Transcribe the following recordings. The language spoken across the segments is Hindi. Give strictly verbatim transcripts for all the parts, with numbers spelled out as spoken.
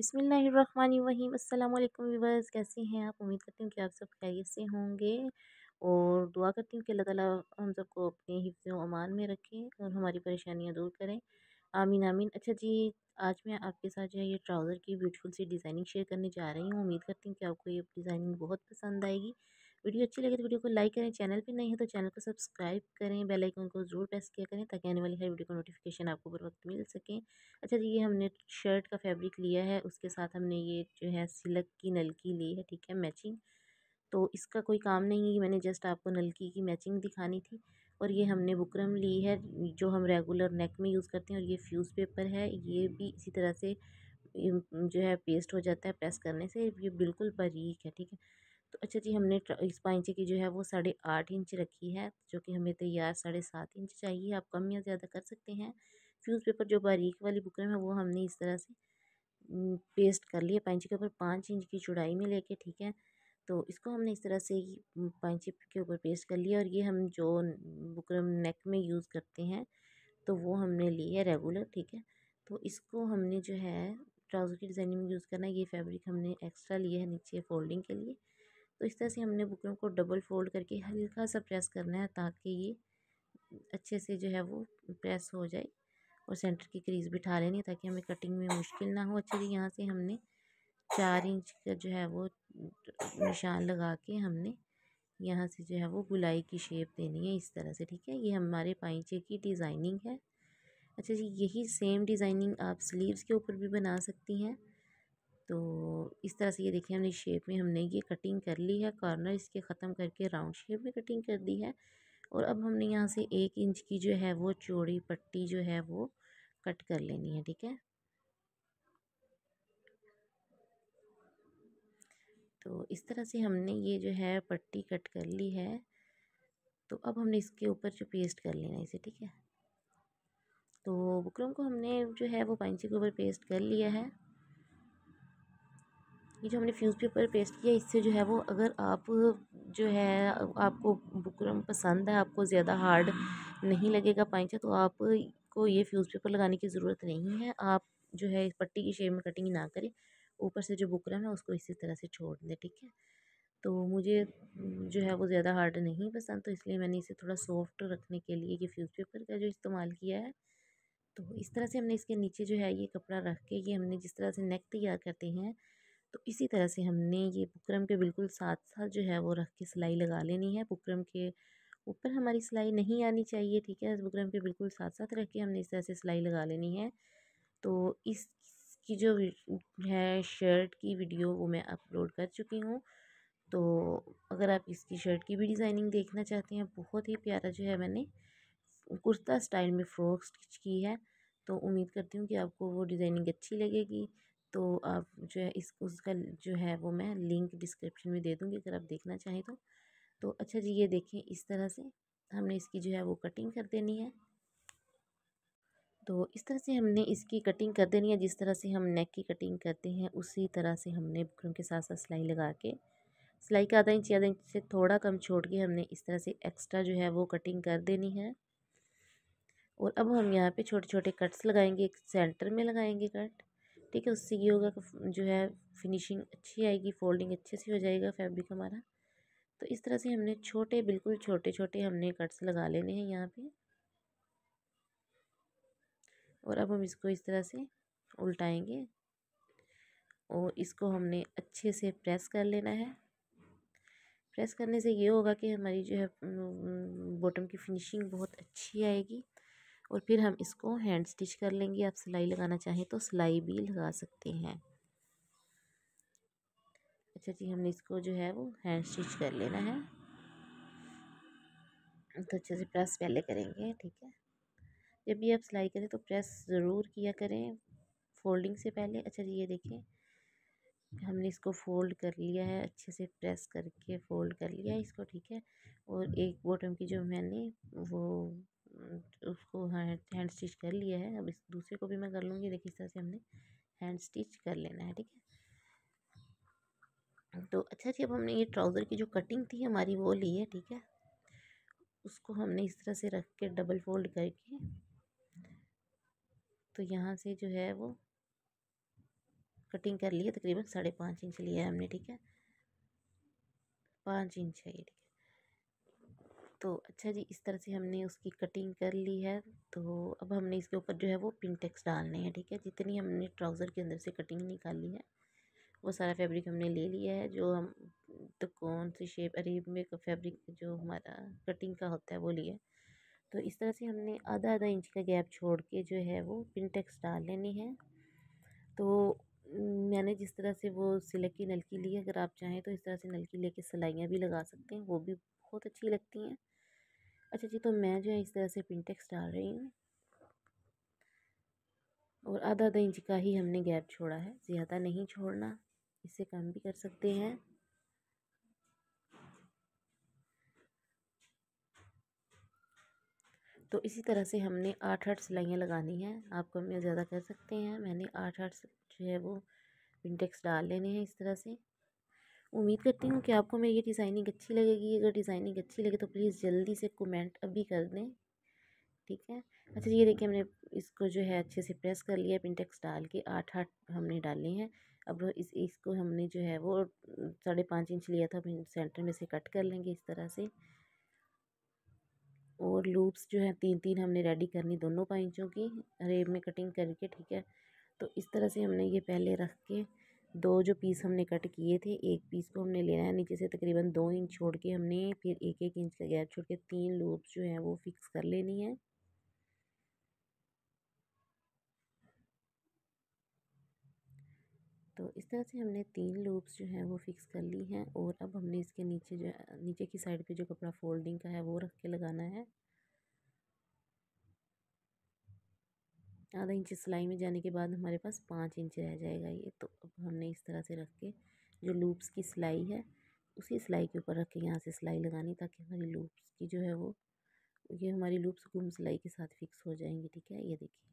बिस्मिल्लाहिर्रहमानिर्रहीम अस्सलाम वालेकुम व्यूअर्स, कैसे हैं आप। उम्मीद करती हूँ कि आप सब खैरियत से होंगे और दुआ करती हूँ कि अल्लाह ताला हम सबको अपने हिफ्ज़ व अमान में रखें और हमारी परेशानियाँ दूर करें। आमीन आमीन। अच्छा जी, आज मैं आपके साथ जो है ये ट्राउज़र की ब्यूटीफुल सी डिज़ाइनिंग शेयर करने जा रही हूँ। उम्मीद करती हूँ कि आपको ये डिज़ाइनिंग बहुत पसंद आएगी। वीडियो अच्छी लगे तो वीडियो को लाइक करें, चैनल पे नए हैं तो चैनल को सब्सक्राइब करें, बेल आइकन को ज़रूर प्रेस किया करें ताकि आने वाली हर वीडियो का नोटिफिकेशन आपको बर वक्त मिल सके। अच्छा जी, ये हमने शर्ट का फैब्रिक लिया है, उसके साथ हमने ये जो है सिल्क की नलकी ली है, ठीक है, मैचिंग। तो इसका कोई काम नहीं है, मैंने जस्ट आपको नलकी की मैचिंग दिखानी थी। और ये हमने बुकरम ली है जो हम रेगुलर नेक में यूज़ करते हैं, और ये फ्यूज़ पेपर है, ये भी इसी तरह से इम, जो है पेस्ट हो जाता है प्रेस करने से, ये बिल्कुल बारीक है, ठीक है। तो अच्छा जी, हमने ट्र- इस पाइंचे की जो है वो साढ़े आठ इंच रखी है, जो कि हमें तैयार साढ़े सात इंच चाहिए। आप कम या ज़्यादा कर सकते हैं। फ्यूज़ पेपर जो बारीक वाली बुकरम है वो हमने इस तरह से उम, पेस्ट कर लिया पाइंची के ऊपर पाँच इंच की चौड़ाई में लेके, ठीक है। तो इसको हमने इस तरह से ही उम, पाइंची के ऊपर पेस्ट कर लिया, और ये हम जो बुकरम नेक में यूज़ करते हैं तो वो हमने ली है रेगुलर, ठीक है। तो इसको हमने जो है ट्राउज़र की डिज़ाइनिंग में यूज़ करना है। ये फैब्रिक हमने एक्स्ट्रा लिया है नीचे फोल्डिंग के लिए। तो इस तरह से हमने बुकरम को डबल फोल्ड करके हल्का सा प्रेस करना है ताकि ये अच्छे से जो है वो प्रेस हो जाए, और सेंटर की क्रीज बिठा लेनी है ताकि हमें कटिंग में मुश्किल ना हो। अच्छा जी, यहाँ से हमने चार इंच का जो है वो निशान लगा के हमने यहाँ से जो है वो गुलाई की शेप देनी है इस तरह से, ठीक है। ये हमारे पाइंचे की डिज़ाइनिंग है। अच्छा जी, यही सेम डिज़ाइनिंग आप स्लीव्स के ऊपर भी बना सकती हैं। तो इस तरह से ये देखिए हमने शेप में हमने ये कटिंग कर ली है, कॉर्नर इसके ख़त्म करके राउंड शेप में कटिंग कर दी है। और अब हमने यहाँ से एक इंच की जो है वो चौड़ी पट्टी जो है वो कट कर लेनी है, ठीक है। तो इस तरह से हमने ये जो है पट्टी कट कर ली है। तो अब हमने इसके ऊपर जो पेस्ट कर लेना है इसे, ठीक है। तो बुकरम को हमने जो है वो पाइंची के ऊपर पेस्ट कर लिया है। ये जो हमने फ्यूज़ पेपर पेस्ट किया, इससे जो है वो अगर आप जो है आपको बुकरम पसंद है, आपको ज़्यादा हार्ड नहीं लगेगा पाइंचा, तो आपको ये फ्यूज़ पेपर लगाने की ज़रूरत नहीं है। आप जो है इस पट्टी की शेप में कटिंग ना करें, ऊपर से जो बुकरम है उसको इसी तरह से छोड़ दें, ठीक है। तो मुझे जो है वो ज़्यादा हार्ड नहीं पसंद, तो इसलिए मैंने इसे थोड़ा सॉफ्ट रखने के लिए ये फ्यूज़ पेपर का जो इस्तेमाल किया है। तो इस तरह से हमने इसके नीचे जो है ये कपड़ा रख के, ये हमने जिस तरह से नेक तैयार करते हैं, तो इसी तरह से हमने ये बुकरम के बिल्कुल साथ साथ जो है वो रख के सिलाई लगा लेनी है। बुकरम के ऊपर हमारी सिलाई नहीं आनी चाहिए, ठीक है। बुकरम के बिल्कुल साथ साथ रख के हमने इस तरह से सिलाई लगा लेनी है। तो इसकी जो है शर्ट की वीडियो वो मैं अपलोड कर चुकी हूँ। तो अगर आप इसकी शर्ट की भी डिज़ाइनिंग देखना चाहते हैं, बहुत ही प्यारा जो है मैंने कुर्ता स्टाइल में फ़्रॉक स्टिच की है। तो उम्मीद करती हूँ कि आपको वो डिज़ाइनिंग अच्छी लगेगी। तो आप जो है इस उसका जो है वो मैं लिंक डिस्क्रिप्शन में दे दूँगी अगर आप देखना चाहें तो। तो अच्छा जी, ये देखें इस तरह से हमने इसकी जो है वो कटिंग कर देनी है। तो इस तरह से हमने इसकी कटिंग कर देनी है, जिस तरह से हम नेक की कटिंग करते हैं उसी तरह से हमने बुकरम के साथ साथ सिलाई लगा के, सिलाई का आधा इंच आधा इंच से थोड़ा कम छोड़ के हमने इस तरह से एक्स्ट्रा जो है वो कटिंग कर देनी है। और अब हम यहाँ पे छोटे छोटे कट्स लगाएंगे, एक सेंटर में लगाएंगे कट, ठीक है। उससे ये होगा कि जो है फिनिशिंग अच्छी आएगी, फोल्डिंग अच्छे से हो जाएगा फैब्रिक हमारा। तो इस तरह से हमने छोटे बिल्कुल छोटे छोटे हमने कट्स लगा लेने हैं यहाँ पे। और अब हम इसको इस तरह से उल्टाएंगे और इसको हमने अच्छे से प्रेस कर लेना है। प्रेस करने से ये होगा कि हमारी जो है बॉटम की फिनिशिंग बहुत अच्छी आएगी। और फिर हम इसको हैंड स्टिच कर लेंगे। आप सिलाई लगाना चाहें तो सिलाई भी लगा सकते हैं। अच्छा जी, हमने इसको जो है वो हैंड स्टिच कर लेना है। तो अच्छे से प्रेस पहले करेंगे, ठीक है। जब भी आप सिलाई करें तो प्रेस ज़रूर किया करें फोल्डिंग से पहले। अच्छा जी, ये देखिए हमने इसको फ़ोल्ड कर लिया है, अच्छे से प्रेस करके फ़ोल्ड कर लिया है इसको, ठीक है। और एक बॉटम की जो मैंने वो उसको हैंड हैंड स्टिच कर लिया है। अब इस दूसरे को भी मैं कर लूँगी। देखिए इस तरह से हमने हैंड स्टिच कर लेना है, ठीक है। तो अच्छा जी, अब हमने ये ट्राउज़र की जो कटिंग थी हमारी वो ली है, ठीक है। उसको हमने इस तरह से रख के डबल फोल्ड करके, तो यहाँ से जो है वो कटिंग कर ली है, तकरीबन साढ़े पाँच इंच लिया है हमने, ठीक है, पाँच इंच है ये, ठीक है। तो अच्छा जी, इस तरह से हमने उसकी कटिंग कर ली है। तो अब हमने इसके ऊपर जो है वो पिनटेक्स डालने हैं, ठीक है। जितनी हमने ट्राउज़र के अंदर से कटिंग निकाली है वो सारा फैब्रिक हमने ले लिया है। जो हम तो कौन सी शेप अरेब में का फैब्रिक जो हमारा कटिंग का होता है वो लिया। तो इस तरह से हमने आधा आधा इंच का गैप छोड़ के जो है वो पिनटेक्स डाल लेनी है। तो मैंने जिस तरह से वो सिल्क की नलकी ली है, अगर आप चाहें तो इस तरह से नलकी लेके सिलाइयाँ भी लगा सकते हैं, वो भी बहुत अच्छी लगती हैं। अच्छा जी, तो मैं जो है इस तरह से पिनटेक्स डाल रही हूँ और आधा आधा इंच का ही हमने गैप छोड़ा है, ज़्यादा नहीं छोड़ना, इससे कम भी कर सकते हैं। तो इसी तरह से हमने आठ आठ सिलाइयाँ लगानी हैं, आप कम या ज़्यादा कर सकते हैं। मैंने आठ आठ जो है वो पिनटेक्स डाल लेने हैं इस तरह से। उम्मीद करती हूँ कि आपको मेरी ये डिज़ाइनिंग अच्छी लगेगी। अगर डिज़ाइनिंग अच्छी लगे तो प्लीज़ जल्दी से कमेंट अभी कर दें, ठीक है। अच्छा, ये देखिए हमने इसको जो है अच्छे से प्रेस कर लिया, पिनटेक्स डाल के आठ आठ हमने डाले हैं। अब इस इसको हमने जो है वो साढ़े पाँच इंच लिया था, सेंटर में से कट कर लेंगे इस तरह से। और लूप्स जो है तीन तीन हमने रेडी करनी दोनों पाइंचों की रेब में कटिंग करके, ठीक है। तो इस तरह से हमने ये पहले रख के दो जो पीस हमने कट किए थे, एक पीस को हमने लेना है नीचे से तकरीबन दो इंच छोड़ के, हमने फिर एक एक इंच का गैप छोड़ के तीन लूप्स जो हैं वो फिक्स कर लेनी है। तो इस तरह से हमने तीन लूप्स जो हैं वो फिक्स कर ली हैं। और अब हमने इसके नीचे जो है नीचे की साइड पे जो कपड़ा फोल्डिंग का है वो रख के लगाना है। आधा इंच सिलाई में जाने के बाद हमारे पास पाँच इंच रह जाएगा ये। तो अब हमने इस तरह से रख के जो लूप्स की सिलाई है उसी सिलाई के ऊपर रख के यहाँ से सिलाई लगानी, ताकि हमारी लूप्स की जो है वो ये हमारी लूप्स गुम सिलाई के साथ फिक्स हो जाएंगी, ठीक है। ये देखिए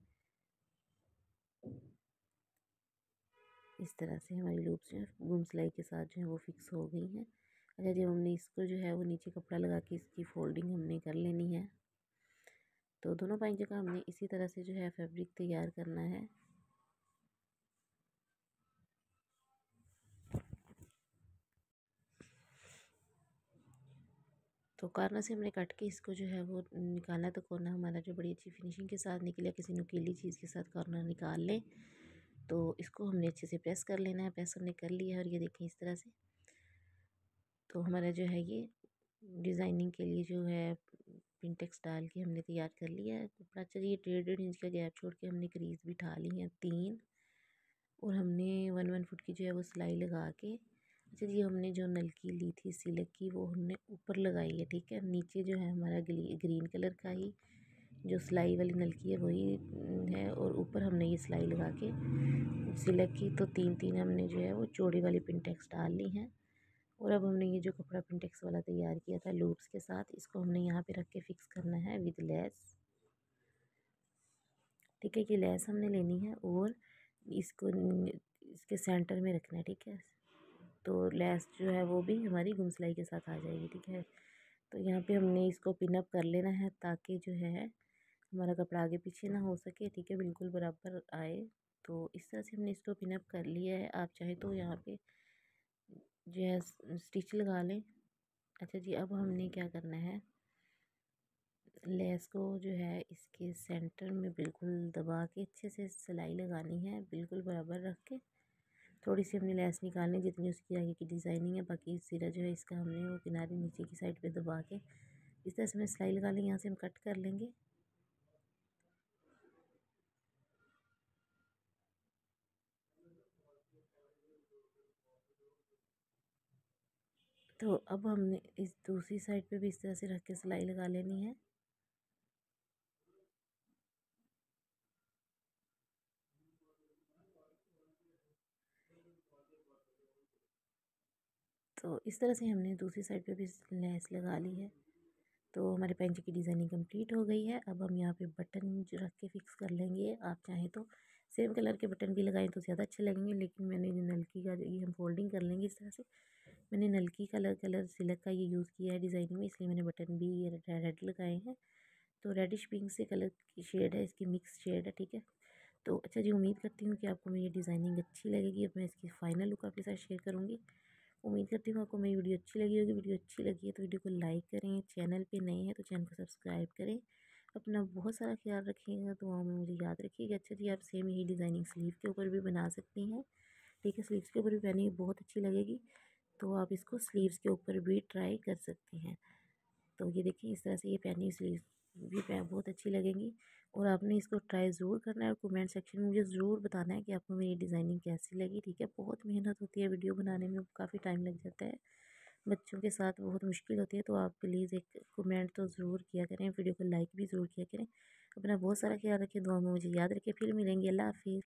इस तरह से हमारी लूप्स जो है गुम सिलाई के साथ जो है वो फिक्स हो गई हैं। अच्छा, जब हमने इसको जो है वो नीचे कपड़ा लगा के इसकी फोल्डिंग हमने कर लेनी है। तो दोनों पाइंचों का हमने इसी तरह से जो है फैब्रिक तैयार करना है। तो कॉर्नर से हमने काट के इसको जो है वो निकालना है। तो कॉर्नर हमारा जो बड़ी अच्छी फिनिशिंग के साथ निकले, किसी नुकीली चीज़ के साथ कॉर्नर निकाल लें। तो इसको हमने अच्छे से प्रेस कर लेना है। प्रेस हमने कर लिया है और ये देखें इस तरह से। तो हमारा जो है ये डिज़ाइनिंग के लिए जो है पिनटेक्स डाल के हमने तैयार कर लिया है कपड़ा। चलिए डेढ़ डेढ़ इंच का गैप छोड़ के हमने क्रीज बिठा ली है तीन, और हमने वन वन फुट की जो है वो सिलाई लगा के, अच्छा जी, हमने जो नलकी ली थी सिल्क की वो हमने ऊपर लगाई है, ठीक है। नीचे जो है हमारा ग्रीन कलर का ही जो सिलाई वाली नलकी है वही है, और ऊपर हमने ये सिलाई लगा के सिल्क की तो तीन तीन हमने जो है वो चौड़ी वाली पिनटेक्स डाल ली हैं। और अब हमने ये जो कपड़ा पिनटेक्स वाला तैयार किया था लूप्स के साथ, इसको हमने यहाँ पे रख के फिक्स करना है विद लेस, ठीक है। ये लेस हमने लेनी है और इसको इसके सेंटर में रखना है, ठीक है। तो लेस जो है वो भी हमारी गुम सिलाई के साथ आ जाएगी, ठीक है। तो यहाँ पे हमने इसको पिनअप कर लेना है ताकि जो है हमारा कपड़ा आगे पीछे ना हो सके, ठीक है, बिल्कुल बराबर आए। तो इस तरह से हमने इसको पिनअप कर लिया है। आप चाहे तो यहाँ पे जो है स्टिच लगा लें। अच्छा जी, अब हमने क्या करना है, लेस को जो है इसके सेंटर में बिल्कुल दबा के अच्छे से सिलाई लगानी है, बिल्कुल बराबर रख के। थोड़ी सी हमने लेस निकालनी जितनी उसकी आगे की डिज़ाइनिंग है, बाकी सिरा जो है इसका हमने वो किनारे नीचे की साइड पे दबा के इस तरह से हमने सिलाई लगा लेंगे। यहाँ से हम कट कर लेंगे। तो अब हमने इस दूसरी साइड पे भी इस तरह से रख के सिलाई लगा लेनी है। तो इस तरह से हमने दूसरी साइड पे भी लेस लगा ली है। तो हमारे पैंचे की डिज़ाइनिंग कंप्लीट हो गई है। अब हम यहाँ पे बटन जो रख के फिक्स कर लेंगे। आप चाहें तो सेम कलर के बटन भी लगाएं तो ज़्यादा अच्छे लगेंगे, लेकिन मैंने जो नलकी का ये हम फोल्डिंग कर लेंगे इस तरह से। मैंने नलकी कलर कलर सिल्क का ये यूज़ किया है डिज़ाइनिंग में, इसलिए मैंने बटन भी ये रेड लगाए हैं। तो रेडिश पिंक से कलर की शेड है, इसकी मिक्स शेड है, ठीक है। तो अच्छा जी, उम्मीद करती हूँ कि आपको मेरी डिज़ाइनिंग अच्छी लगेगी। अब मैं इसकी फ़ाइनल लुक आपके साथ शेयर करूँगी। उम्मीद करती हूँ आपको मेरी वीडियो अच्छी लगी होगी। वीडियो अच्छी लगी है तो वीडियो को लाइक करें, चैनल पे नए हैं तो चैनल को सब्सक्राइब करें। अपना बहुत सारा ख्याल रखिएगा, दुआओं में मुझे याद रखिएगा। अच्छा जी, आप सेम यही डिज़ाइनिंग स्लीव के ऊपर भी बना सकती हैं। ठीक है, स्लीव्स के ऊपर भी पहनेंगी, बहुत अच्छी लगेगी। तो आप इसको स्लीव्स के ऊपर भी ट्राई कर सकती हैं। तो ये देखिए, इस तरह से ये पहनी स्लीव्स भी पह बहुत अच्छी लगेंगी। और आपने इसको ट्राई ज़रूर करना है और कमेंट सेक्शन में मुझे ज़रूर बताना है कि आपको मेरी डिज़ाइनिंग कैसी लगी। ठीक है, बहुत मेहनत होती है वीडियो बनाने में, काफ़ी टाइम लग जाता है, बच्चों के साथ बहुत मुश्किल होती है। तो आप प्लीज़ एक कमेंट तो ज़रूर किया करें, वीडियो को लाइक भी ज़रूर किया करें। अपना बहुत सारा ख्याल रखिए, दुआ में मुझे याद रखिए। फिर मिलेंगे, अल्लाह हाफिज़।